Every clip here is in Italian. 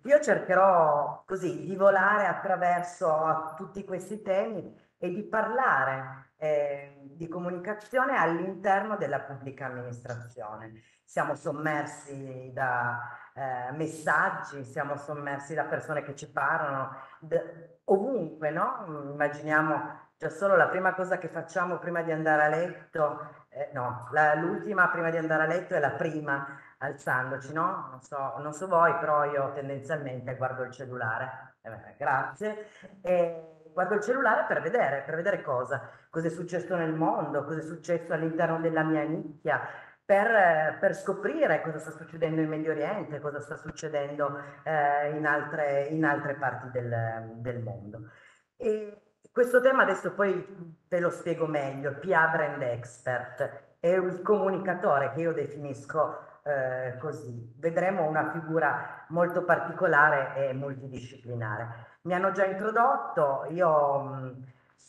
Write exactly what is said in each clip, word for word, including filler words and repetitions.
io cercherò così di volare attraverso a tutti questi temi e di parlare eh, di comunicazione all'interno della pubblica amministrazione. Siamo sommersi da eh, messaggi, siamo sommersi da persone che ci parlano d- ovunque, no? Immaginiamo già solo la prima cosa che facciamo prima di andare a letto, eh, no, la- l'ultima prima di andare a letto è la prima alzandoci, no? Non so, non so voi, però io tendenzialmente guardo il cellulare. Eh beh, grazie. E guardo il cellulare per vedere, per vedere cosa, cosa è successo nel mondo, cosa è successo all'interno della mia nicchia, per, eh, per scoprire cosa sta succedendo in Medio Oriente, cosa sta succedendo eh, in altre, in altre parti del, del mondo. E questo tema adesso poi te lo spiego meglio. P A Brand Expert è il comunicatore che io definisco eh, così. Vedremo una figura molto particolare e multidisciplinare. Mi hanno già introdotto, io mh,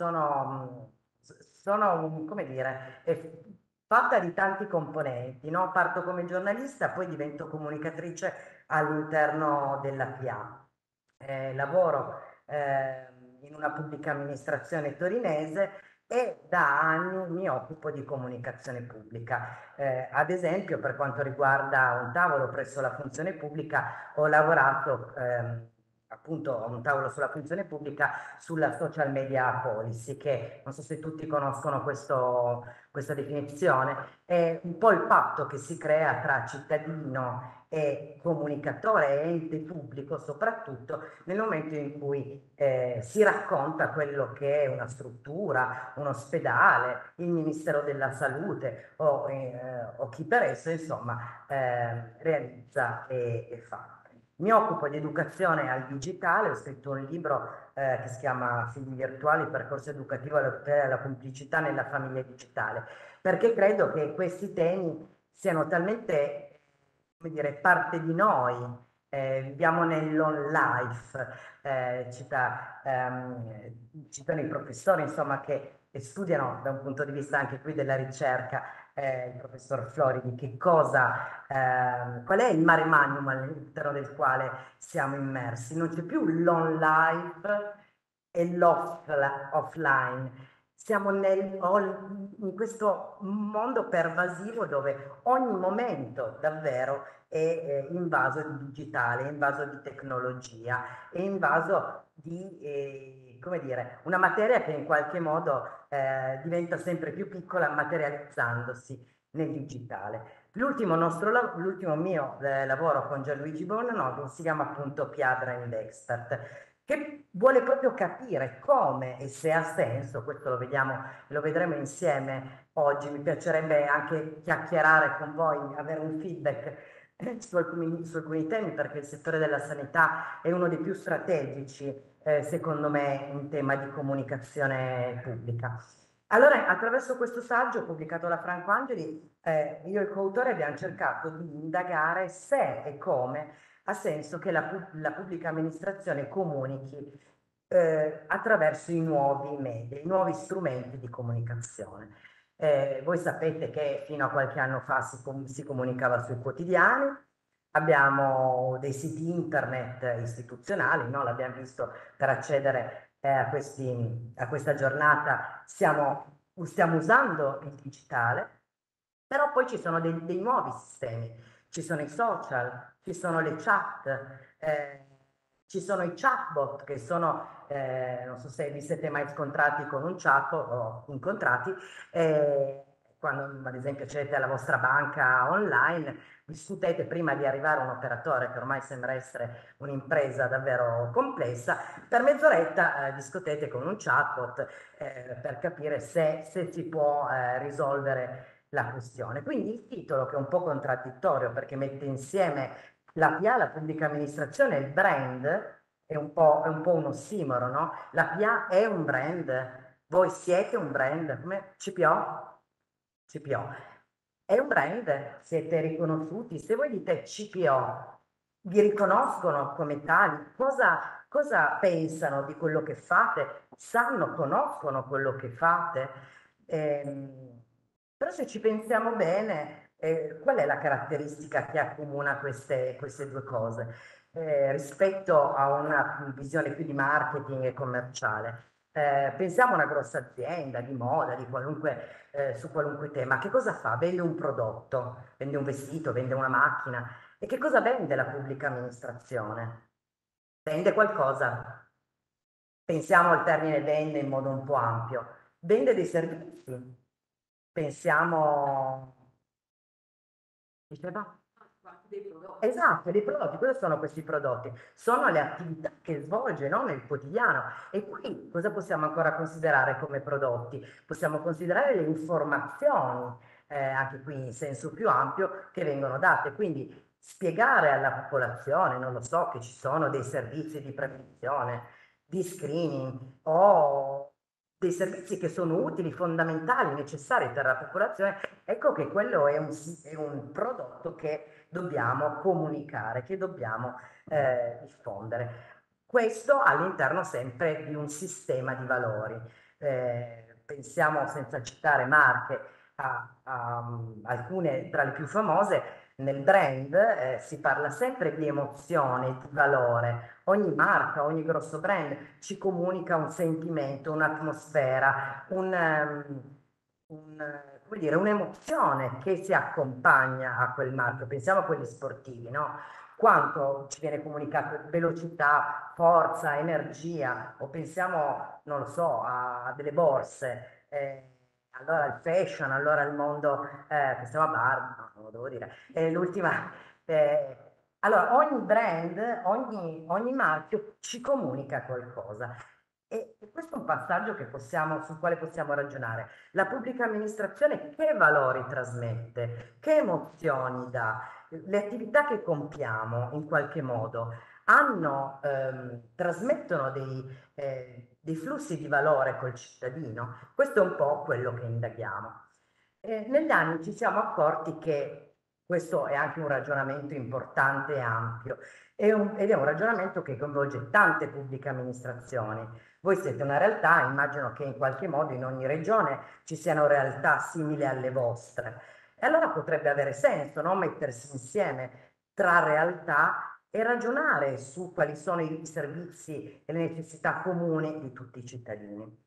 sono, mh, sono, mh, come dire, è fatta di tanti componenti, no? Parto come giornalista, poi divento comunicatrice all'interno della P A. Eh, lavoro eh, in una pubblica amministrazione torinese e da anni mi occupo di comunicazione pubblica. Eh, ad esempio, per quanto riguarda un tavolo presso la funzione pubblica, ho lavorato ehm, appunto a un tavolo sulla funzione pubblica sulla social media policy, che non so se tutti conoscono questo, questa definizione, è un po' il patto che si crea tra cittadino e comunicatore e ente pubblico, soprattutto nel momento in cui eh, si racconta quello che è una struttura, un ospedale, il Ministero della Salute o, eh, o chi per esso, insomma, eh, realizza e, e fa. Mi occupo di educazione al digitale, ho scritto un libro eh, che si chiama Figli virtuali, percorso educativo alla tutela della complicità nella famiglia digitale, perché credo che questi temi siano talmente, come dire, parte di noi. Eh, viviamo nell'on life, eh, cita, ehm, citano i professori, insomma, che, che studiano da un punto di vista anche qui della ricerca, eh, il professor Floridi, che cosa, ehm, qual è il mare magnum all'interno del quale siamo immersi. Non c'è più l'on life e l'offline. Siamo nel, in questo mondo pervasivo dove ogni momento davvero è eh, invaso di digitale, è invaso di tecnologia, è invaso di, eh, come dire, una materia che in qualche modo eh, diventa sempre più piccola materializzandosi nel digitale. L'ultimo nostro, la- l'ultimo mio eh, lavoro con Gianluigi Bonanovi si chiama appunto P A Brand Expert, che vuole proprio capire come e se ha senso, questo lo vediamo, lo vedremo insieme oggi. Mi piacerebbe anche chiacchierare con voi, avere un feedback eh, su alcuni, su alcuni temi, perché il settore della sanità è uno dei più strategici, eh, secondo me, in tema di comunicazione pubblica. Allora, attraverso questo saggio pubblicato da Franco Angeli, eh, io e il coautore abbiamo cercato di indagare se e come ha senso che la, pu- la pubblica amministrazione comunichi eh, attraverso i nuovi media, i nuovi strumenti di comunicazione. Eh, voi sapete che fino a qualche anno fa si, com- si comunicava sui quotidiani, abbiamo dei siti internet istituzionali, no? L'abbiamo visto per accedere eh, a questi- a questa giornata, stiamo, stiamo usando il digitale, però poi ci sono dei, dei nuovi sistemi, ci sono i social, ci sono le chat, eh, ci sono i chatbot che sono, eh, non so se vi siete mai scontrati con un chatbot o incontrati, eh, quando ad esempio accedete alla vostra banca online, discutete prima di arrivare a un operatore che ormai sembra essere un'impresa davvero complessa, per mezz'oretta eh, discutete con un chatbot eh, per capire se, se si può eh, risolvere la questione. Quindi il titolo, che è un po' contraddittorio perché mette insieme la P A, la pubblica amministrazione, e il brand, è un po', è un po' un ossimoro, no? La P A è un brand, voi siete un brand, come C P O? C P O. È un brand, siete riconosciuti. Se voi dite C P O, vi riconoscono come tali, cosa, cosa pensano di quello che fate? Sanno, conoscono quello che fate? Ehm, però se ci pensiamo bene, eh, qual è la caratteristica che accomuna queste, queste due cose? eh, rispetto a una visione più di marketing e commerciale. Eh, pensiamo a una grossa azienda di moda, di qualunque, eh, su qualunque tema. Che cosa fa? Vende un prodotto, vende un vestito, vende una macchina. E che cosa vende la pubblica amministrazione? Vende qualcosa. Pensiamo al termine vende in modo un po' ampio. Vende dei servizi. Pensiamo... Diceva? Dei prodotti. Esatto, dei prodotti, cosa sono questi prodotti? Sono le attività che svolge, no, nel quotidiano. E qui cosa possiamo ancora considerare come prodotti? Possiamo considerare le informazioni, eh, anche qui in senso più ampio, che vengono date. Quindi spiegare alla popolazione, non lo so, che ci sono dei servizi di prevenzione, di screening o dei servizi che sono utili, fondamentali, necessari per la popolazione, ecco che quello è un, è un prodotto che dobbiamo comunicare, che dobbiamo eh, diffondere. Questo all'interno sempre di un sistema di valori. Eh, pensiamo, senza citare marche, a, a, um, alcune tra le più famose. Nel brand eh, si parla sempre di emozione, di valore. Ogni marca, ogni grosso brand ci comunica un sentimento, un'atmosfera, un, um, un, come dire, un'emozione che si accompagna a quel marchio. Pensiamo a quelli sportivi, no? Quanto ci viene comunicato velocità, forza, energia, o pensiamo, non lo so, a, a delle borse. Eh, allora il fashion, allora il mondo, eh, pensiamo a Barbie, no, non lo devo dire, è l'ultima. eh, allora, ogni brand, ogni, ogni marchio ci comunica qualcosa. E questo è un passaggio che possiamo, sul quale possiamo ragionare. La pubblica amministrazione che valori trasmette, che emozioni dà, le attività che compiamo in qualche modo hanno, ehm, trasmettono dei, eh, dei flussi di valore col cittadino. Questo è un po' quello che indaghiamo. Eh, negli anni ci siamo accorti che questo è anche un ragionamento importante e ampio, è un- ed è un ragionamento che coinvolge tante pubbliche amministrazioni. Voi siete una realtà, immagino che in qualche modo in ogni regione ci siano realtà simili alle vostre. E allora potrebbe avere senso, no? Mettersi insieme tra realtà e ragionare su quali sono i servizi e le necessità comuni di tutti i cittadini.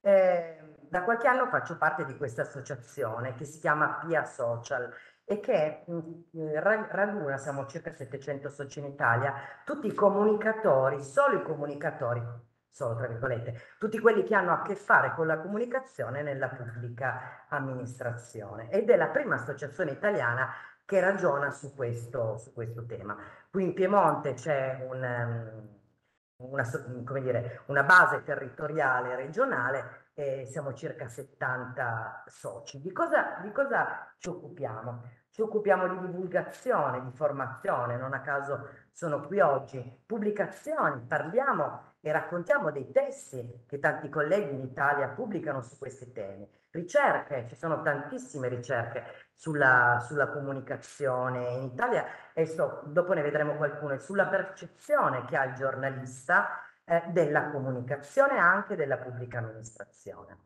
Eh, da qualche anno faccio parte di questa associazione che si chiama Pia Social e che mh, eh, ra- raduna, siamo circa settecento soci in Italia, tutti i comunicatori, solo i comunicatori, solo tra virgolette, tutti quelli che hanno a che fare con la comunicazione nella pubblica amministrazione. Ed è la prima associazione italiana che ragiona su questo, su questo tema. Qui in Piemonte c'è un, ehm, una, so- come dire, una base territoriale regionale e siamo circa settanta soci. Di cosa, di cosa ci occupiamo? Ci occupiamo di divulgazione, di formazione, non a caso sono qui oggi, pubblicazioni, parliamo e raccontiamo dei testi che tanti colleghi in Italia pubblicano su questi temi. Ricerche, ci sono tantissime ricerche sulla, sulla comunicazione in Italia e so- dopo ne vedremo qualcuno, sulla percezione che ha il giornalista eh, della comunicazione e anche della pubblica amministrazione.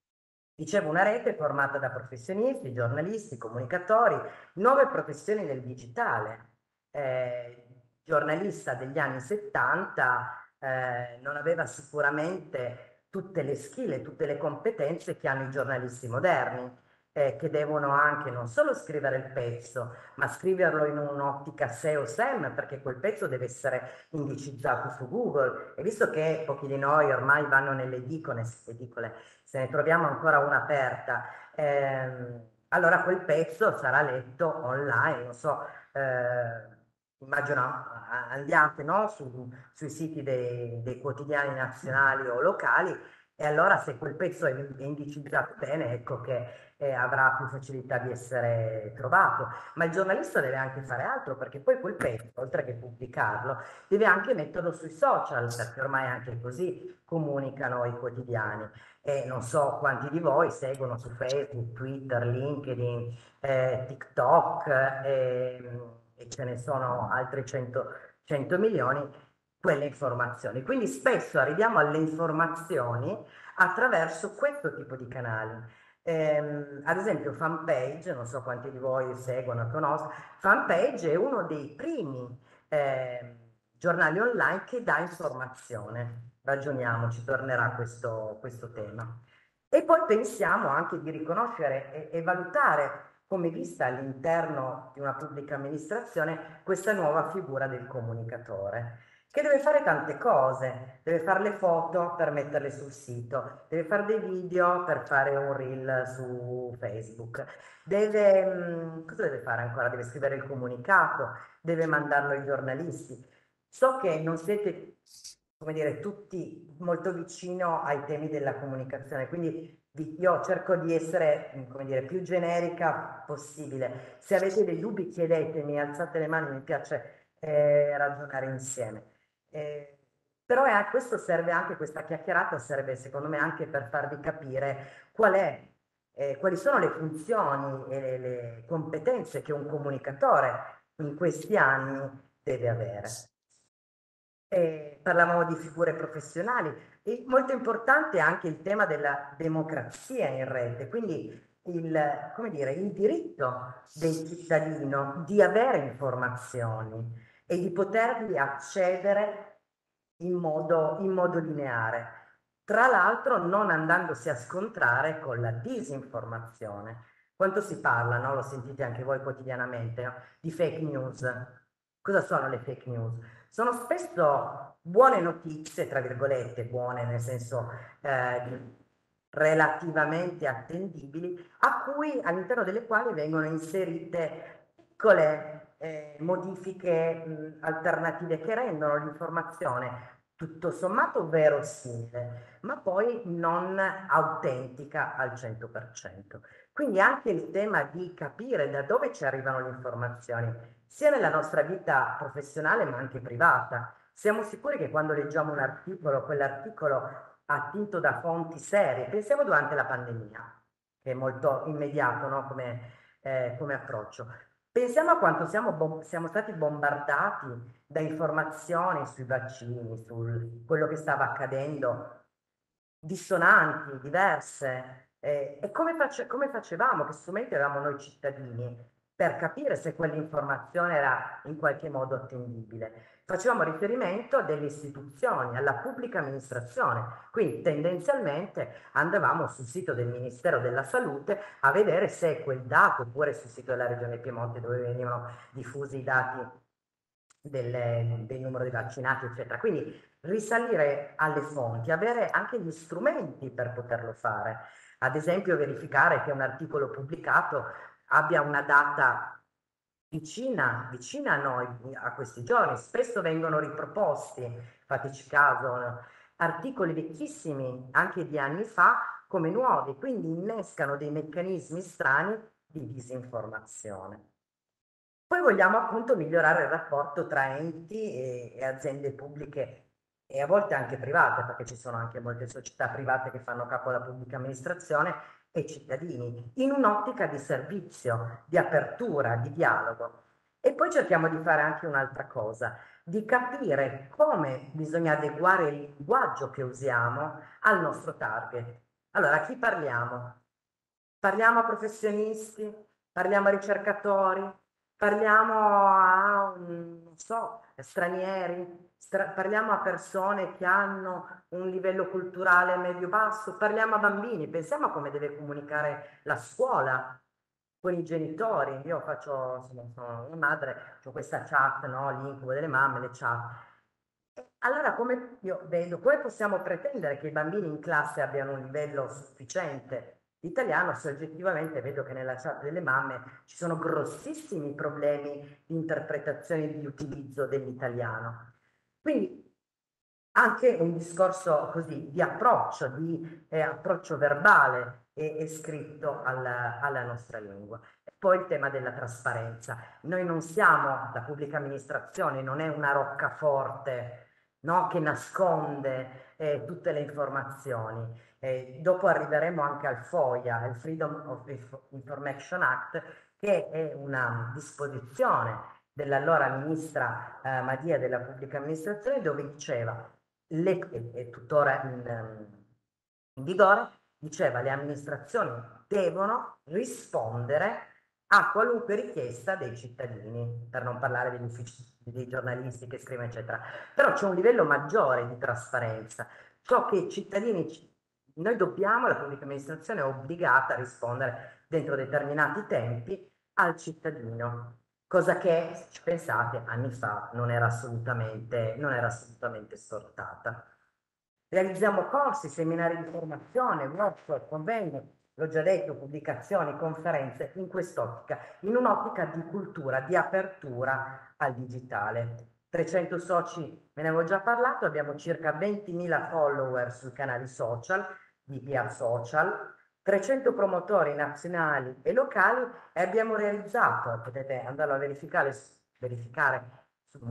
Dicevo, una rete formata da professionisti, giornalisti, comunicatori, nuove professioni del digitale. Eh, giornalista degli anni settanta eh, non aveva sicuramente tutte le skill e tutte le competenze che hanno i giornalisti moderni, eh, che devono anche non solo scrivere il pezzo, ma scriverlo in un'ottica S E O S E M, perché quel pezzo deve essere indicizzato su Google. E visto che pochi di noi ormai vanno nelle edicole, edicole se ne troviamo ancora una aperta, ehm, allora quel pezzo sarà letto online, non so, eh, immagino a- andiate, no, su- sui siti dei, dei quotidiani nazionali o locali e allora se quel pezzo è è indicizzato bene, ecco che eh, avrà più facilità di essere trovato. Ma il giornalista deve anche fare altro perché poi quel pezzo, oltre che pubblicarlo, deve anche metterlo sui social, perché ormai anche così comunicano i quotidiani e non so quanti di voi seguono su Facebook, Twitter, LinkedIn, eh, TikTok eh, e ce ne sono altri cento, cento milioni, quelle informazioni. Quindi spesso arriviamo alle informazioni attraverso questo tipo di canali. Ehm, ad esempio, Fanpage, non so quanti di voi seguono e conoscono, Fanpage è uno dei primi ehm, giornali online che dà informazione. Ragioniamo, ci tornerà questo, questo tema. E poi pensiamo anche di riconoscere e, e valutare come vista all'interno di una pubblica amministrazione questa nuova figura del comunicatore, che deve fare tante cose, deve fare le foto per metterle sul sito, deve fare dei video per fare un reel su Facebook, deve, mh, cosa deve fare ancora? Deve scrivere il comunicato, deve mandarlo ai giornalisti. So che non siete, come dire, tutti molto vicino ai temi della comunicazione, quindi vi- io cerco di essere, mm, come dire, più generica possibile. Se avete dei dubbi chiedetemi, alzate le mani, mi piace eh, ragionare insieme. Eh, però è, questo serve anche, questa chiacchierata serve secondo me anche per farvi capire qual è, eh, quali sono le funzioni e le, le competenze che un comunicatore in questi anni deve avere. Eh, parlavamo di figure professionali e molto importante è anche il tema della democrazia in rete, quindi il, come dire, il diritto del cittadino di avere informazioni e di potervi accedere in modo, in modo lineare, tra l'altro non andandosi a scontrare con la disinformazione. Quanto si parla, no? Lo sentite anche voi quotidianamente, no? Di fake news. Cosa sono le fake news? Sono spesso buone notizie, tra virgolette, buone nel senso eh, relativamente attendibili, a cui, all'interno delle quali vengono inserite piccole eh, modifiche mh, alternative che rendono l'informazione tutto sommato verosimile, ma poi non autentica al cento per cento. Quindi anche il tema di capire da dove ci arrivano le informazioni, sia nella nostra vita professionale ma anche privata. Siamo sicuri che quando leggiamo un articolo, quell'articolo attinto da fonti serie, pensiamo durante la pandemia, che è molto immediato, no? come, eh, come approccio. Pensiamo a quanto siamo, bom- siamo stati bombardati da informazioni sui vaccini, su quello che stava accadendo, dissonanti, diverse. Eh, e come, face- come facevamo? Che strumenti avevamo noi cittadini per capire se quell'informazione era in qualche modo attendibile? Facevamo riferimento a delle istituzioni, alla pubblica amministrazione, quindi tendenzialmente andavamo sul sito del Ministero della Salute a vedere se quel dato, oppure sul sito della Regione Piemonte dove venivano diffusi i dati del, del numero di vaccinati, eccetera. Quindi risalire alle fonti, avere anche gli strumenti per poterlo fare. Ad esempio, verificare che un articolo pubblicato abbia una data vicina, vicina a noi, a questi giorni. Spesso vengono riproposti, fateci caso, no? Articoli vecchissimi, anche di anni fa, come nuovi, quindi innescano dei meccanismi strani di disinformazione. Poi vogliamo appunto migliorare il rapporto tra enti e, e aziende pubbliche e a volte anche private, perché ci sono anche molte società private che fanno capo alla pubblica amministrazione e cittadini, in un'ottica di servizio, di apertura, di dialogo. E poi cerchiamo di fare anche un'altra cosa, di capire come bisogna adeguare il linguaggio che usiamo al nostro target. Allora, a chi parliamo? Parliamo a professionisti, parliamo a ricercatori, parliamo a, mm, non so, stranieri, stra- parliamo a persone che hanno un livello culturale medio-basso, parliamo a bambini, pensiamo a come deve comunicare la scuola con i genitori. Io faccio, insomma, sono una madre, ho questa chat, no? L'incubo delle mamme, le chat. E allora, come io vedo, come possiamo pretendere che i bambini in classe abbiano un livello sufficiente di italiano se oggettivamente vedo che nella chat delle mamme ci sono grossissimi problemi di interpretazione e di utilizzo dell'italiano? Quindi anche un discorso così di approccio, di eh, approccio verbale e, e scritto alla, alla nostra lingua. E poi il tema della trasparenza. Noi non siamo, la pubblica amministrazione non è una roccaforte, no, che nasconde eh, tutte le informazioni. Eh, dopo arriveremo anche al FOIA, il Freedom of Information Act, che è una disposizione dell'allora ministra eh, Madia della pubblica amministrazione dove diceva le, è tuttora in, ehm, in vigore, diceva le amministrazioni devono rispondere a qualunque richiesta dei cittadini, per non parlare degli uffici dei giornalisti che scrivono, eccetera. Però c'è un livello maggiore di trasparenza. Ciò che i cittadini, noi dobbiamo, la pubblica amministrazione è obbligata a rispondere dentro determinati tempi al cittadino, cosa che, se ci pensate, anni fa non era assolutamente, non era assolutamente scontata. Realizziamo corsi, seminari di formazione, workshop, convegni, l'ho già detto, pubblicazioni, conferenze, in quest'ottica, in un'ottica di cultura, di apertura al digitale. trecento soci, me ne avevo già parlato, abbiamo circa ventimila follower sui canali social, di P R Social, trecento promotori nazionali e locali e abbiamo realizzato, potete andarlo a verificare, verificare su,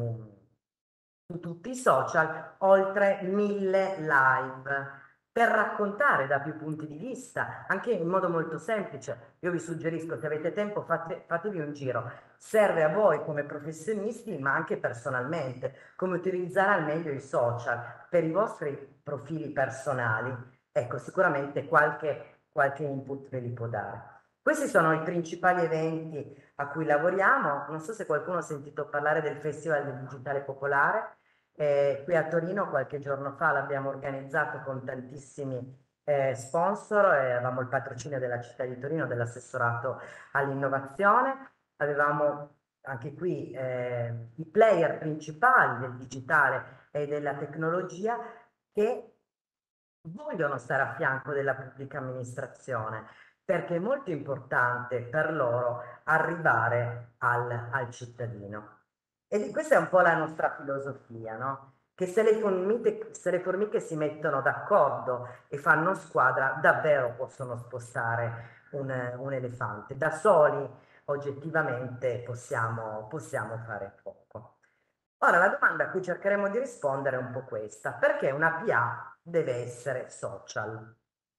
su tutti i social, oltre mille live per raccontare da più punti di vista, anche in modo molto semplice. Io vi suggerisco, se avete tempo, fate, fatevi un giro. Serve a voi come professionisti, ma anche personalmente, come utilizzare al meglio i social per i vostri profili personali. Ecco, sicuramente qualche, qualche input ve li può dare. Questi sono i principali eventi a cui lavoriamo. Non so se qualcuno ha sentito parlare del Festival del Digitale Popolare. Eh, qui a Torino qualche giorno fa l'abbiamo organizzato con tantissimi eh, sponsor, eh, avevamo il patrocinio della città di Torino, dell'assessorato all'innovazione, avevamo anche qui eh, i player principali del digitale e della tecnologia che vogliono stare a fianco della pubblica amministrazione perché è molto importante per loro arrivare al, al cittadino. E di questa è un po' la nostra filosofia, no? Che se le formiche, se le formiche si mettono d'accordo e fanno squadra, davvero possono spostare un, un elefante. Da soli, oggettivamente, possiamo, possiamo fare poco. Ora, la domanda a cui cercheremo di rispondere è un po' questa. Perché una P A deve essere social?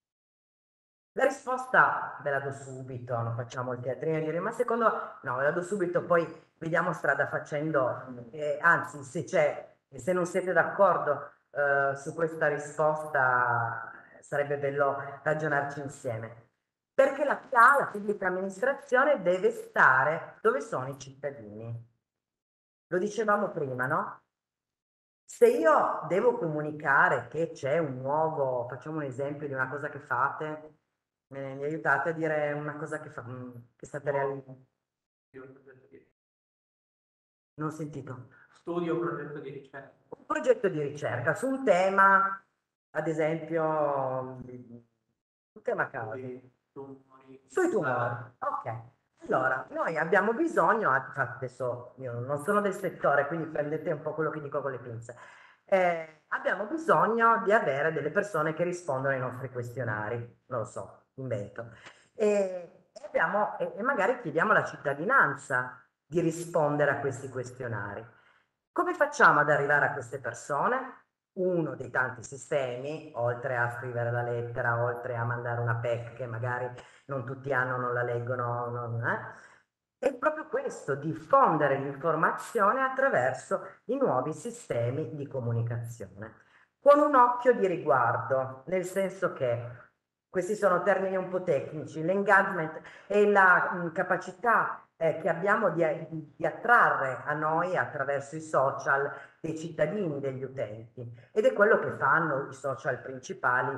La risposta ve la do subito, non facciamo il teatrino di dire, ma secondo no, ve la do subito, poi vediamo strada facendo. Eh, anzi, se c'è, se non siete d'accordo eh, su questa risposta, sarebbe bello ragionarci insieme. Perché la P A, la pubblica amministrazione, deve stare dove sono i cittadini. Lo dicevamo prima, no? Se io devo comunicare che c'è un nuovo, facciamo un esempio di una cosa che fate, me mi aiutate a dire una cosa che, fa, mm, che state realizzando. Non ho sentito. Studio o progetto di ricerca. Un progetto di ricerca su un tema, ad esempio, un tema casi. Sui tumori. Ok. Allora, noi abbiamo bisogno, adesso io non sono del settore, quindi prendete un po' quello che dico con le pinze. Eh, abbiamo bisogno di avere delle persone che rispondono ai nostri questionari, non lo so, invento. E, e abbiamo, e, e magari chiediamo alla cittadinanza di rispondere a questi questionari. Come facciamo ad arrivare a queste persone? Uno dei tanti sistemi, oltre a scrivere la lettera, oltre a mandare una P E C che magari non tutti hanno, non la leggono, non, eh? È proprio questo, diffondere l'informazione attraverso i nuovi sistemi di comunicazione, con un occhio di riguardo, nel senso che questi sono termini un po' tecnici, l'engagement è la mh, capacità eh, che abbiamo di, di attrarre a noi attraverso i social dei cittadini, degli utenti, ed è quello che fanno i social principali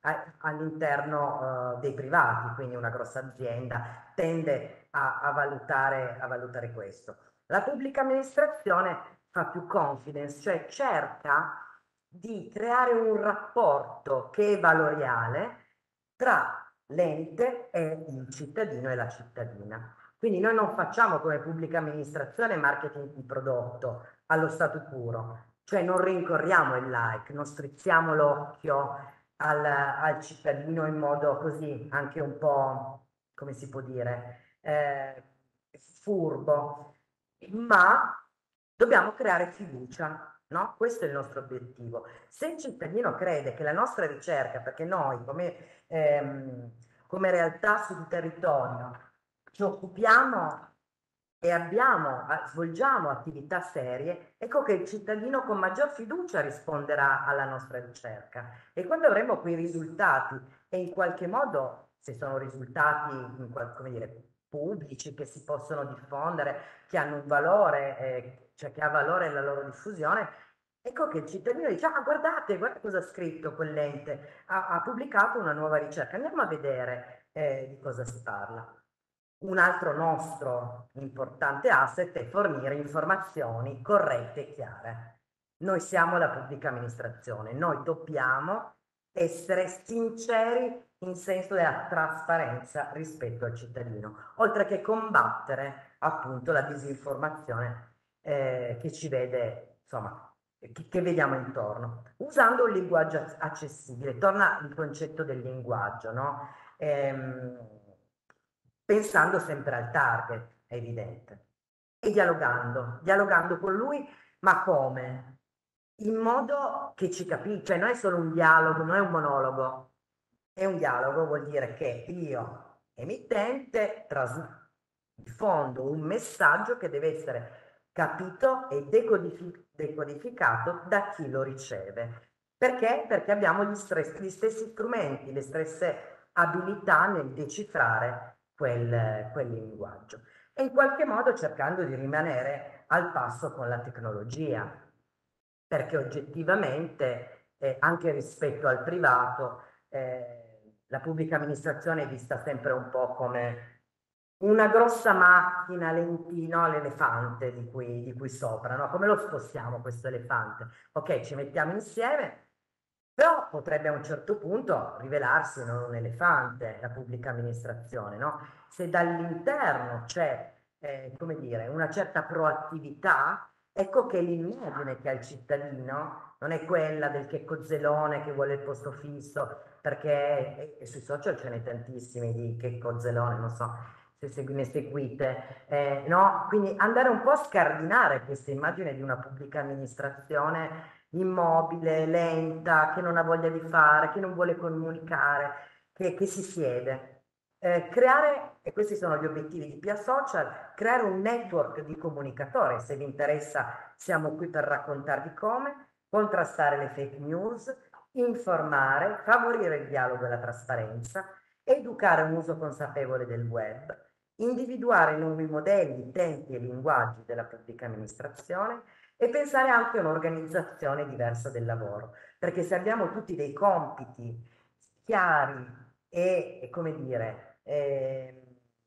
all'interno uh, dei privati, quindi una grossa azienda tende a, a, valutare, a valutare questo. La pubblica amministrazione fa più confidence, cioè cerca di creare un rapporto che è valoriale tra l'ente e il cittadino e la cittadina. Quindi noi non facciamo come pubblica amministrazione marketing di prodotto allo stato puro, cioè non rincorriamo il like, non strizziamo l'occhio al, al cittadino in modo così anche un po', come si può dire, eh, furbo, ma dobbiamo creare fiducia, no? Questo è il nostro obiettivo. Se il cittadino crede che la nostra ricerca, perché noi come, ehm, come realtà sul territorio ci occupiamo e abbiamo, svolgiamo attività serie, ecco che il cittadino con maggior fiducia risponderà alla nostra ricerca. E quando avremo quei risultati, e in qualche modo, se sono risultati, come dire, pubblici che si possono diffondere, che hanno un valore, eh, cioè che ha valore la loro diffusione, ecco che il cittadino dice, ah guardate, guarda cosa ha scritto quell'ente, ha, ha pubblicato una nuova ricerca, andiamo a vedere eh, di cosa si parla. Un altro nostro importante asset è fornire informazioni corrette e chiare. Noi siamo la pubblica amministrazione, noi dobbiamo essere sinceri in senso della trasparenza rispetto al cittadino, oltre che combattere appunto la disinformazione eh, che ci vede, insomma, che, che vediamo intorno, usando un linguaggio accessibile. Torna il concetto del linguaggio, no? Ehm, pensando sempre al target, è evidente, e dialogando, dialogando con lui, ma come? In modo che ci capisca, cioè non è solo un dialogo, non è un monologo, è un dialogo, vuol dire che io, emittente, tras- diffondo un messaggio che deve essere capito e decodifi- decodificato da chi lo riceve. Perché? Perché abbiamo gli, stress- gli stessi strumenti, le stesse abilità nel decifrare quel, quel linguaggio e in qualche modo cercando di rimanere al passo con la tecnologia, perché oggettivamente, eh, anche rispetto al privato, eh, la pubblica amministrazione è vista sempre un po' come una grossa macchina, lentino, l'elefante di cui, di cui sopra, no? Come lo spostiamo questo elefante? Ok, ci mettiamo insieme, però potrebbe a un certo punto rivelarsi non un elefante, la pubblica amministrazione, no? Se dall'interno c'è, eh, come dire, una certa proattività, ecco che l'immagine che ha il cittadino non è quella del checco-zelone che vuole il posto fisso, perché e, e sui social ce n'è tantissimi di checco-zelone, non so se segui- ne seguite, eh, no? Quindi andare un po' a scardinare questa immagine di una pubblica amministrazione immobile, lenta, che non ha voglia di fare, che non vuole comunicare, che, che si siede. Eh, creare, e questi sono gli obiettivi di Pia Social, creare un network di comunicatori. Se vi interessa, siamo qui per raccontarvi come, contrastare le fake news, informare, favorire il dialogo e la trasparenza, educare un uso consapevole del web, individuare nuovi modelli, tempi e linguaggi della pubblica amministrazione e pensare anche a un'organizzazione diversa del lavoro, perché se abbiamo tutti dei compiti chiari e, e come dire, eh,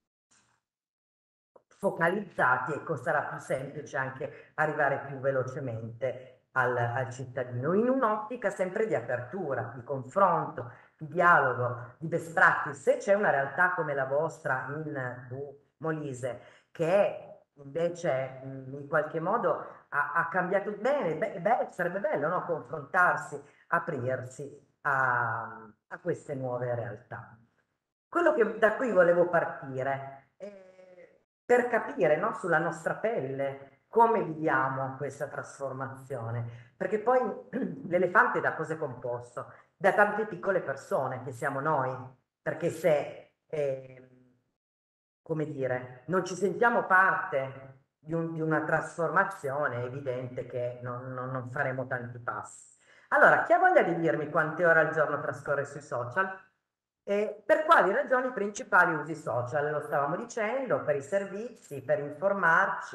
focalizzati, ecco, sarà più semplice anche arrivare più velocemente al, al cittadino, in un'ottica sempre di apertura, di confronto, di dialogo, di best practice. Se c'è una realtà come la vostra in uh, Molise, che invece mh, in qualche modo ha, ha cambiato bene, beh, beh, sarebbe bello, no? Confrontarsi, aprirsi a, a queste nuove realtà. Quello che, da cui volevo partire, eh, per capire, no, sulla nostra pelle come viviamo questa trasformazione, perché poi l'elefante da cosa è composto? Da tante piccole persone che siamo noi, perché se, eh, come dire, non ci sentiamo parte di, un- di una trasformazione, è evidente che non, non- non faremo tanti passi. Allora, chi ha voglia di dirmi quante ore al giorno trascorre sui social? E per quali ragioni principali usi i social? Lo stavamo dicendo, per i servizi, per informarci.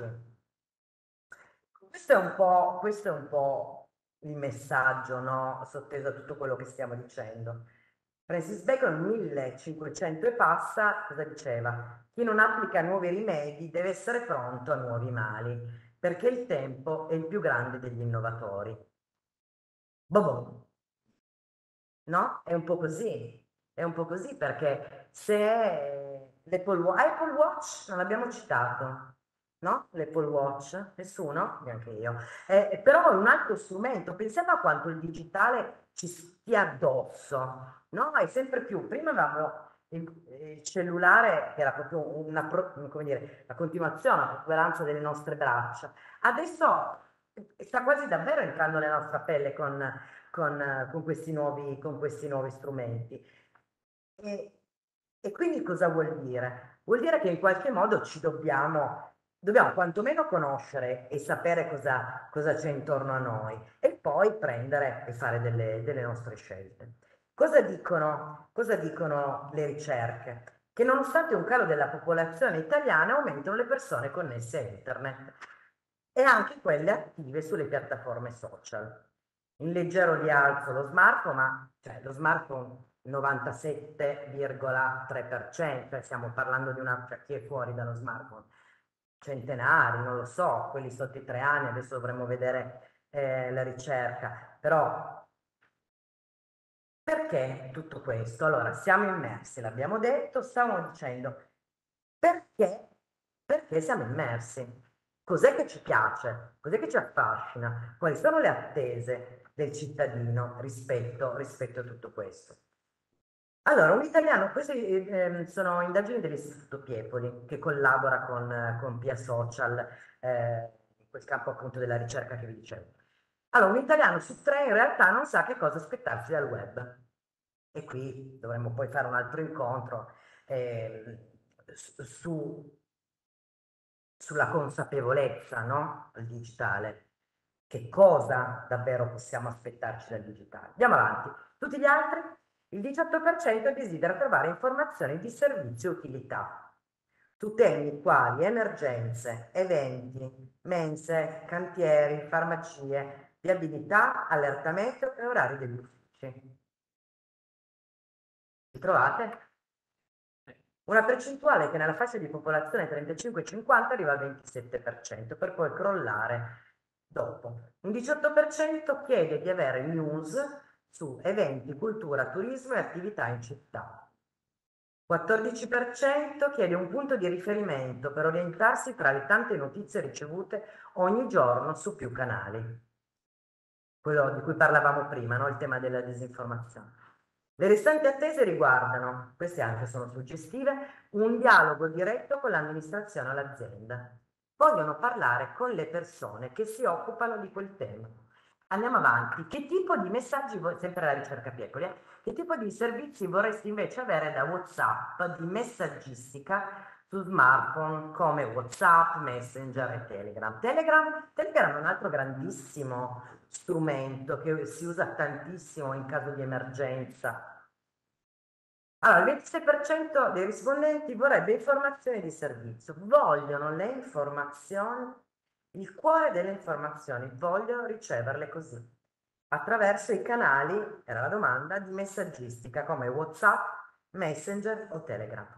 Questo è un po', questo è un po' il messaggio, no? Sotteso a tutto quello che stiamo dicendo. Francis Bacon, millecinquecento e passa, cosa diceva? Chi non applica nuovi rimedi deve essere pronto a nuovi mali, perché il tempo è il più grande degli innovatori. Boh, no? È un po' così, è un po' così perché se l'Apple Watch, Apple Watch non l'abbiamo citato, no? L'Apple Watch, nessuno? Neanche io. Eh, però è un altro strumento, pensiamo a quanto il digitale ci stia addosso, no? È sempre più, prima avevamo il, il cellulare che era proprio una, pro- come dire, la continuazione, la protuberanza delle nostre braccia, adesso sta quasi davvero entrando nella nostra pelle con con, eh, con questi nuovi, con questi nuovi strumenti. E, e quindi cosa vuol dire? Vuol dire che in qualche modo ci dobbiamo, dobbiamo quantomeno conoscere e sapere cosa, cosa c'è intorno a noi e poi prendere e fare delle, delle nostre scelte. Cosa dicono, cosa dicono le ricerche? che nonostante un calo della popolazione italiana aumentano le persone connesse a internet e anche quelle attive sulle piattaforme social. In leggero rialzo lo smartphone, ma cioè, lo smartphone novantasette virgola tre per cento, stiamo parlando di una, cioè, chi è fuori dallo smartphone? Centenari, non lo so, quelli sotto i tre anni, adesso dovremmo vedere eh, la ricerca, però perché tutto questo? Allora, siamo immersi, l'abbiamo detto, stiamo dicendo perché, perché siamo immersi? Cos'è che ci piace? Cos'è che ci affascina? Quali sono le attese del cittadino rispetto, rispetto a tutto questo? Allora, un italiano, queste ehm, sono indagini dell'Istituto Piepoli che collabora con, con Pia Social, eh, in quel campo appunto della ricerca che vi dicevo. Allora, un italiano su tre in realtà non sa che cosa aspettarsi dal web. E qui dovremmo poi fare un altro incontro ehm, su, sulla consapevolezza, no? Al digitale. Che cosa davvero possiamo aspettarci dal digitale? Andiamo avanti. Tutti gli altri? Il diciotto per cento desidera trovare informazioni di servizio e utilità su temi quali emergenze, eventi, mense, cantieri, farmacie, viabilità, allertamento e orari degli uffici. Li trovate? Una percentuale che nella fascia di popolazione trentacinque cinquanta arriva al ventisette per cento per poi crollare dopo. Un diciotto per cento chiede di avere news su eventi, cultura, turismo e attività in città. quattordici per cento chiede un punto di riferimento per orientarsi tra le tante notizie ricevute ogni giorno su più canali. Quello di cui parlavamo prima, no? Il tema della disinformazione. Le restanti attese riguardano, queste anche sono suggestive, un dialogo diretto con l'amministrazione o l'azienda. Vogliono parlare con le persone che si occupano di quel tema. Andiamo avanti. Che tipo di messaggi, sempre la ricerca Piepoli, eh? Che tipo di servizi vorresti invece avere da WhatsApp, di messaggistica su smartphone come WhatsApp, Messenger e Telegram? Telegram, Telegram è un altro grandissimo strumento che si usa tantissimo in caso di emergenza. Allora, il ventisei per cento dei rispondenti vorrebbe informazioni di servizio, vogliono le informazioni, il cuore delle informazioni, vogliono riceverle così, attraverso i canali, era la domanda, di messaggistica come WhatsApp, Messenger o Telegram.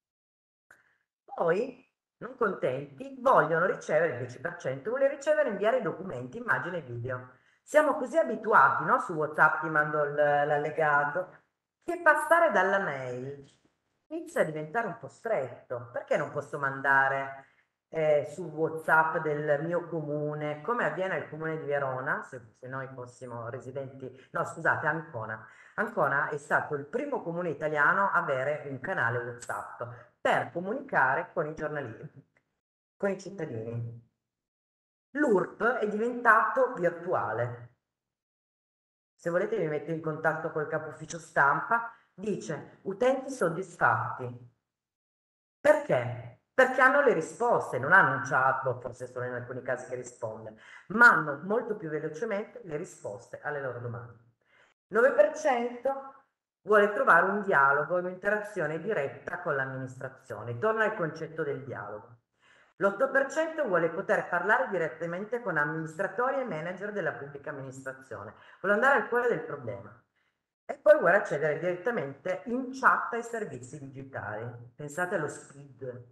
Poi, non contenti, vogliono ricevere, il dieci per cento, vuole ricevere e inviare documenti, immagini e video. Siamo così abituati, no? Su WhatsApp ti mando l'allegato, che passare dalla mail inizia a diventare un po' stretto. Perché non posso mandare eh, su WhatsApp del mio comune, come avviene al comune di Verona, se, se noi fossimo residenti, no scusate, Ancona. Ancona è stato il primo comune italiano a avere un canale WhatsApp per comunicare con i giornalisti, con i cittadini. L'U R P è diventato virtuale. Se volete vi metto in contatto col capo ufficio stampa, dice utenti soddisfatti. Perché? Perché hanno le risposte, non hanno un chatbot, forse solo in alcuni casi che risponde, ma hanno molto più velocemente le risposte alle loro domande. nove per cento vuole trovare un dialogo, un'interazione diretta con l'amministrazione. Torna al concetto del dialogo. L'otto per cento vuole poter parlare direttamente con amministratori e manager della pubblica amministrazione. Vuole andare al cuore del problema. E poi vuole accedere direttamente in chat ai servizi digitali. Pensate allo speed.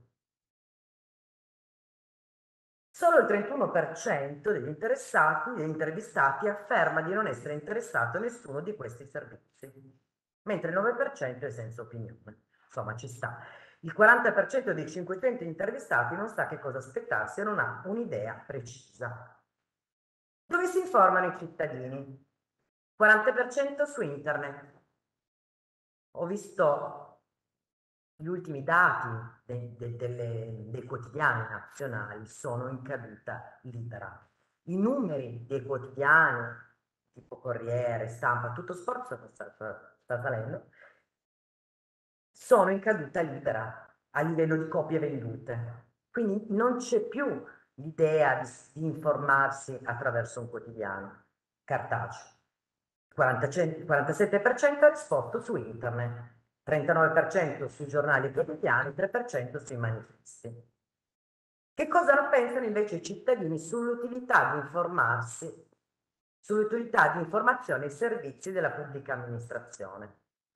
Solo il trentuno per cento degli interessati, degli intervistati afferma di non essere interessato a nessuno di questi servizi, mentre il nove per cento è senza opinione. Insomma, ci sta. Il quaranta per cento dei cinquecento intervistati non sa che cosa aspettarsi e non ha un'idea precisa. Dove si informano i cittadini? quaranta per cento su internet. Ho visto gli ultimi dati de, de, delle, dei quotidiani nazionali sono in caduta libera. I numeri dei quotidiani, tipo Corriere, Stampa, tutto sport sta, sta, sta salendo, sono in caduta libera a livello di copie vendute. Quindi non c'è più l'idea di, di informarsi attraverso un quotidiano cartaceo. quarantasette per cento ha risposto su internet. trentanove per cento sui giornali quotidiani, tre per cento sui manifesti. Che cosa pensano invece i cittadini sull'utilità di informarsi, sull'utilità di informazioni e servizi della pubblica amministrazione?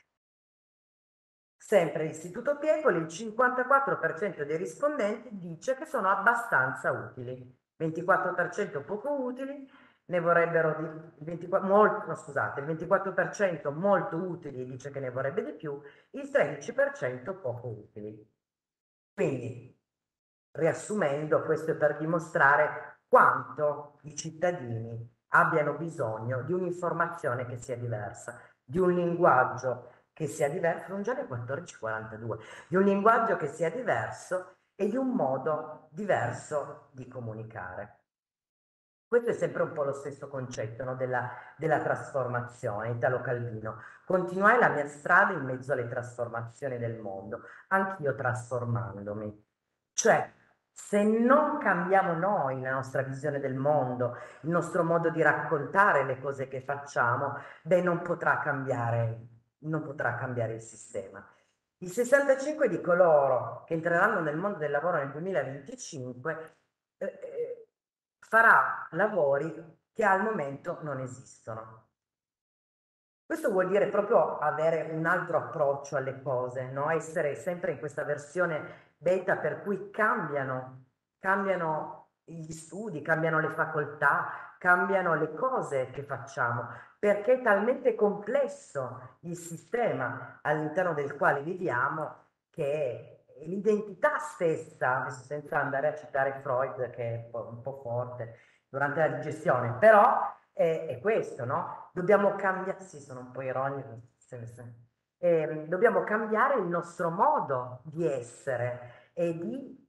Sempre l'Istituto Piepoli, il cinquantaquattro per cento dei rispondenti dice che sono abbastanza utili, ventiquattro per cento poco utili, ne vorrebbero di ventiquattro, molto, no, scusate, il ventiquattro per cento molto utili dice che ne vorrebbe di più, il tredici per cento poco utili. Quindi, riassumendo, questo è per dimostrare quanto i cittadini abbiano bisogno di un'informazione che sia diversa, di un linguaggio che sia diverso, sono già le quattordici e quarantadue, di un linguaggio che sia diverso e di un modo diverso di comunicare. Questo è sempre un po' lo stesso concetto, no? della, della trasformazione, Italo Calvino. Continuai la mia strada in mezzo alle trasformazioni del mondo, anch'io trasformandomi. Cioè, se non cambiamo noi la nostra visione del mondo, il nostro modo di raccontare le cose che facciamo, beh, non potrà cambiare, non potrà cambiare il sistema. Il sessantacinque di coloro che entreranno nel mondo del lavoro nel duemilaventicinque eh, eh, farà lavori che al momento non esistono. Questo vuol dire proprio avere un altro approccio alle cose, no? Essere sempre in questa versione beta per cui cambiano, cambiano gli studi, cambiano le facoltà, cambiano le cose che facciamo, perché è talmente complesso il sistema all'interno del quale viviamo che l'identità stessa, adesso senza andare a citare Freud che è un po', un po' forte durante la digestione, però è, è questo, no? Dobbiamo cambiare, sì, sono un po' ironico, se- se- eh, dobbiamo cambiare il nostro modo di essere e di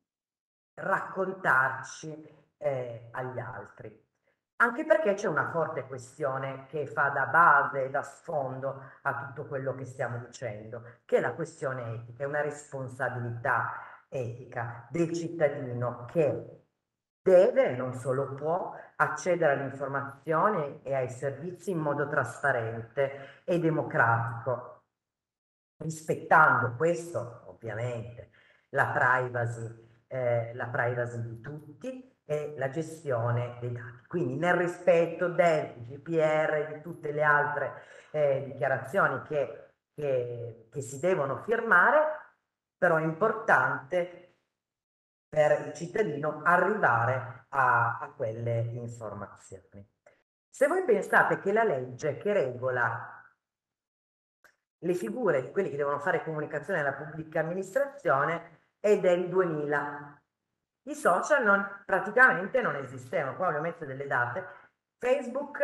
raccontarci eh, agli altri. Anche perché c'è una forte questione che fa da base, da sfondo a tutto quello che stiamo dicendo, che è la questione etica, è una responsabilità etica del cittadino che deve, non solo può, accedere alle informazioni e ai servizi in modo trasparente e democratico, rispettando questo, ovviamente, la privacy, eh, la privacy di tutti e la gestione dei dati. Quindi nel rispetto del G D P R e di tutte le altre eh, dichiarazioni che, che, che si devono firmare, però è importante per il cittadino arrivare a, a quelle informazioni. Se voi pensate che la legge che regola le figure di quelli che devono fare comunicazione nella pubblica amministrazione è del duemila. I social non, praticamente non esistevano, qua ho messo delle date. Facebook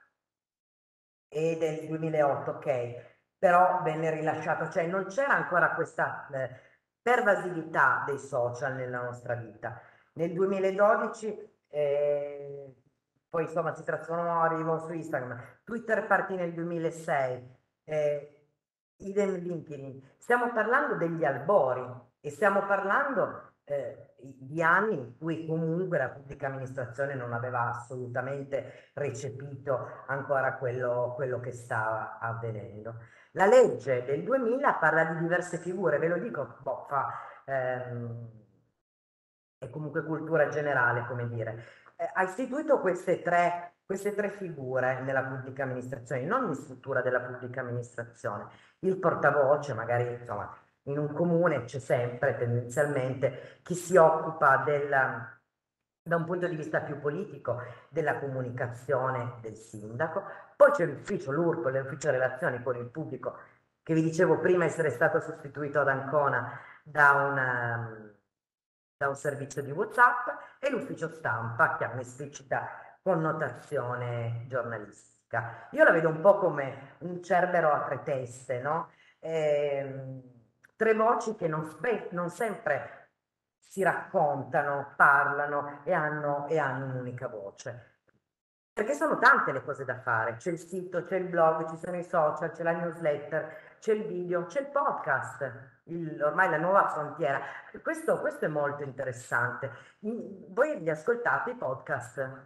è del duemilaotto, ok, però venne rilasciato, cioè non c'era ancora questa eh, pervasività dei social nella nostra vita. Nel duemiladodici, eh, poi insomma si trasformò, arrivò su Instagram, Twitter partì nel duemilasei, eh, idem LinkedIn. Stiamo parlando degli albori e stiamo parlando eh, di anni in cui comunque la pubblica amministrazione non aveva assolutamente recepito ancora quello, quello che stava avvenendo. La legge del duemila parla di diverse figure, ve lo dico, boh, fa, ehm, è comunque cultura generale, come dire. Eh, ha istituito queste tre, queste tre figure nella pubblica amministrazione, in ogni struttura della pubblica amministrazione. Il portavoce, magari insomma, in un comune c'è sempre tendenzialmente chi si occupa del, da un punto di vista più politico della comunicazione del sindaco, poi c'è l'ufficio, l'U R P, l'ufficio relazioni con il pubblico, che vi dicevo prima essere stato sostituito ad Ancona da, una, da un servizio di WhatsApp, e l'ufficio stampa che ha un'esplicita connotazione giornalistica. Io la vedo un po' come un cerbero a tre teste, no? Ehm, tre voci che non, spe- non sempre si raccontano, parlano e hanno, e hanno un'unica voce. Perché sono tante le cose da fare, c'è il sito, c'è il blog, ci sono i social, c'è la newsletter, c'è il video, c'è il podcast, il- ormai la nuova frontiera. Questo, questo è molto interessante. In- voi vi ascoltate i podcast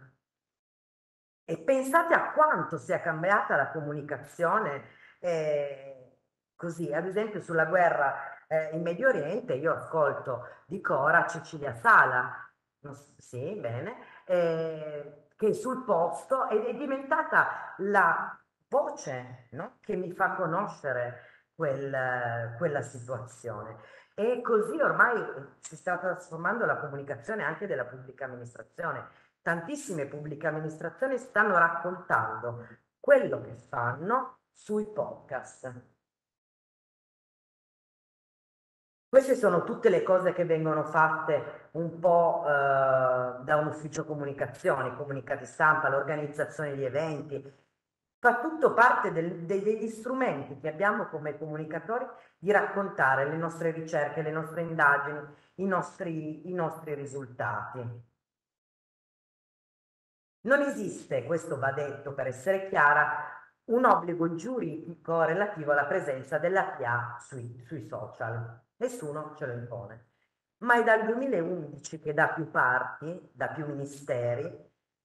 e pensate a quanto sia cambiata la comunicazione. eh, così, ad esempio sulla guerra eh, in Medio Oriente io ascolto di Cora Cecilia Sala, non so- sì, bene, eh, che sul posto è, è diventata la voce, no? Che mi fa conoscere quel- quella situazione. E così ormai si sta trasformando la comunicazione anche della pubblica amministrazione. Tantissime pubbliche amministrazioni stanno raccontando quello che fanno sui podcast. Queste sono tutte le cose che vengono fatte un po' eh, da un ufficio comunicazioni, comunicati stampa, l'organizzazione di eventi. Fa tutto parte del- dei- degli strumenti che abbiamo come comunicatori di raccontare le nostre ricerche, le nostre indagini, i nostri, i nostri risultati. Non esiste, questo va detto per essere chiara, un obbligo giuridico relativo alla presenza della P A sui, sui social. Nessuno ce lo impone. Ma è dal duemilaundici che da più parti, da più ministeri,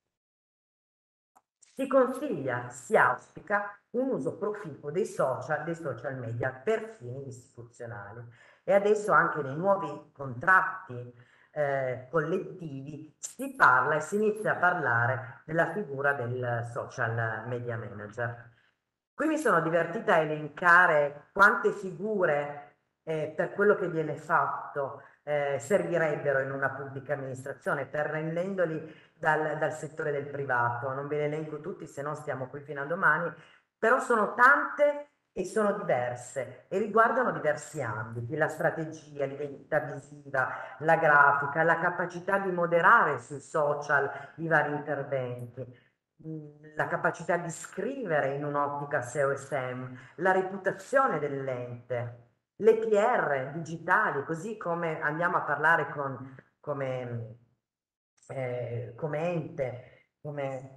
si consiglia, si auspica un uso proficuo dei social, dei social media per fini istituzionali. E adesso anche nei nuovi contratti eh, collettivi si parla e si inizia a parlare della figura del social media manager. Qui mi sono divertita a elencare quante figure eh, per quello che viene fatto eh, servirebbero in una pubblica amministrazione, prendendoli dal, dal settore del privato. Non ve li elenco tutti, se no stiamo qui fino a domani, però sono tante e sono diverse e riguardano diversi ambiti: la strategia, l'identità visiva, la grafica, la capacità di moderare sui social i vari interventi, mh, la capacità di scrivere in un'ottica S E O S E M, la reputazione dell'ente, le P R digitali, così come andiamo a parlare con, come, eh, come ente, come,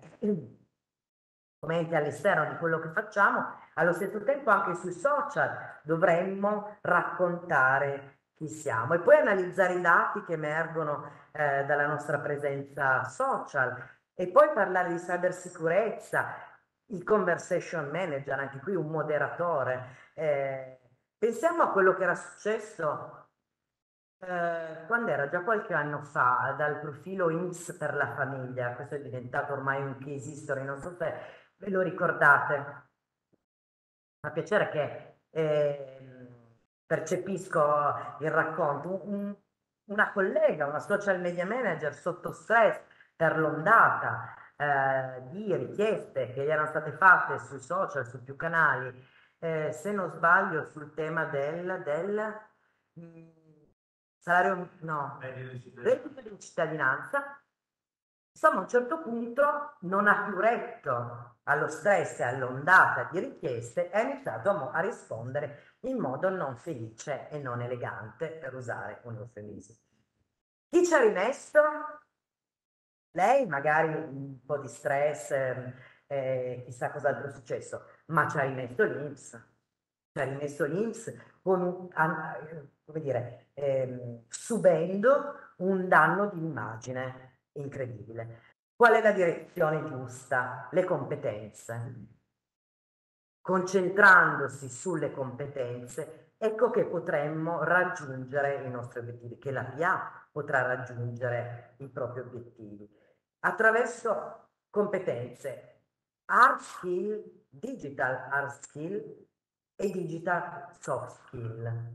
come ente all'esterno di quello che facciamo, allo stesso tempo anche sui social dovremmo raccontare chi siamo e poi analizzare i dati che emergono eh, dalla nostra presenza social e poi parlare di cybersicurezza, il conversation manager, anche qui un moderatore. Eh, pensiamo a quello che era successo eh, quando era già qualche anno fa dal profilo I N P S per la famiglia. Questo è diventato ormai un case history, non so se ve lo ricordate. Fa piacere che ehm, percepisco il racconto. Un- una collega, una social media manager sotto stress per l'ondata eh, di richieste che gli erano state fatte sui social, su più canali, eh, se non sbaglio sul tema del, del mm, salario, no, reddito di cittadinanza. Insomma, a un certo punto non ha più retto allo stress e all'ondata di richieste e ha iniziato a, mo- a rispondere in modo non felice e non elegante, per usare un eufemismo. Chi ci ha rimesto? Lei magari un po' di stress, ehm, eh, chissà cos'altro è successo, ma ci ha rimesso l'I N P S, ci ha rimesso l'I N P S con un- a- come dire, ehm, subendo un danno di immagine incredibile. Qual è la direzione giusta? Le competenze. Concentrandosi sulle competenze, ecco che potremmo raggiungere i nostri obiettivi, che la P A potrà raggiungere i propri obiettivi attraverso competenze, hard skill, digital hard skill e digital soft skill.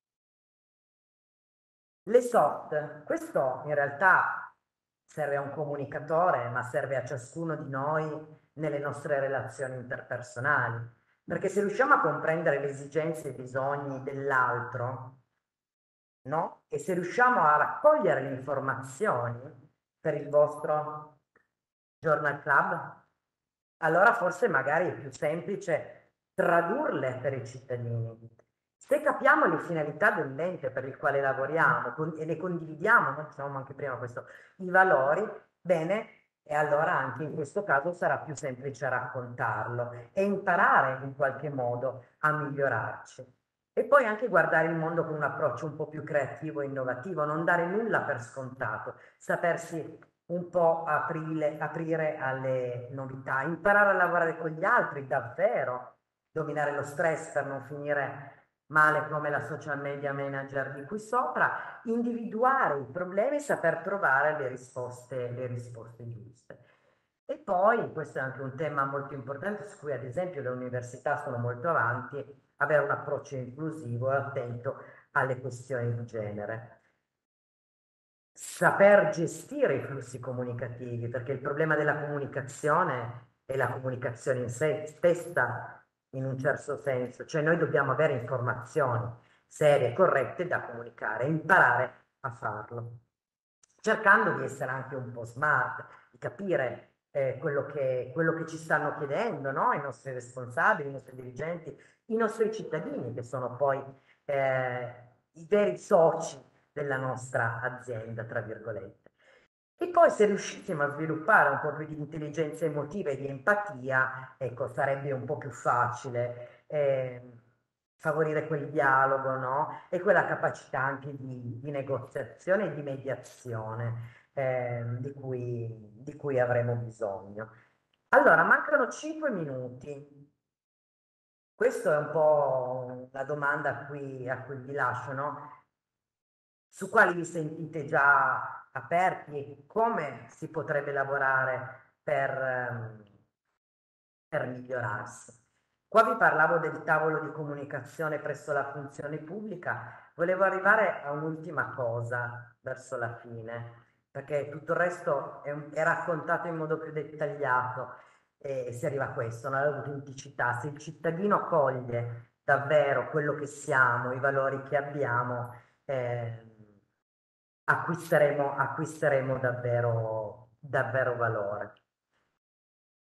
Le soft, questo in realtà serve a un comunicatore, ma serve a ciascuno di noi nelle nostre relazioni interpersonali, perché se riusciamo a comprendere le esigenze e i bisogni dell'altro, no? E se riusciamo a raccogliere le informazioni per il vostro Journal Club, allora forse magari è più semplice tradurle per i cittadini. Se capiamo le finalità dell'ente per il quale lavoriamo con- e le condividiamo, noi dicevamo anche prima questo, i valori, bene, e allora anche in questo caso sarà più semplice raccontarlo e imparare in qualche modo a migliorarci. E poi anche guardare il mondo con un approccio un po' più creativo e innovativo, non dare nulla per scontato, sapersi un po' aprile- aprire alle novità, imparare a lavorare con gli altri davvero, dominare lo stress per non finire male come la social media manager di qui sopra, individuare i problemi e saper trovare le risposte, le risposte giuste. E poi, questo è anche un tema molto importante su cui ad esempio le università sono molto avanti, avere un approccio inclusivo e attento alle questioni di genere. Saper gestire i flussi comunicativi, perché il problema della comunicazione è la comunicazione in sé stessa, in un certo senso, cioè noi dobbiamo avere informazioni serie e corrette da comunicare, imparare a farlo, cercando di essere anche un po' smart, di capire eh, quello che, quello che ci stanno chiedendo, no? I nostri responsabili, i nostri dirigenti, i nostri cittadini, che sono poi eh, i veri soci della nostra azienda, tra virgolette. E poi se riuscissimo a sviluppare un po' più di intelligenza emotiva e di empatia, ecco, sarebbe un po' più facile eh, favorire quel dialogo, no? E quella capacità anche di, di negoziazione e di mediazione eh, di cui, di cui avremo bisogno. Allora, mancano cinque minuti. Questa è un po' la domanda a cui, a cui vi lascio, no? Su quali vi sentite già aperti e come si potrebbe lavorare per, ehm, per migliorarsi. Qua vi parlavo del tavolo di comunicazione presso la funzione pubblica, volevo arrivare a un'ultima cosa verso la fine, perché tutto il resto è, un- è raccontato in modo più dettagliato e si arriva a questo, no? L'autenticità. Se il cittadino coglie davvero quello che siamo, i valori che abbiamo, eh, acquisteremo, acquisteremo davvero, davvero valore.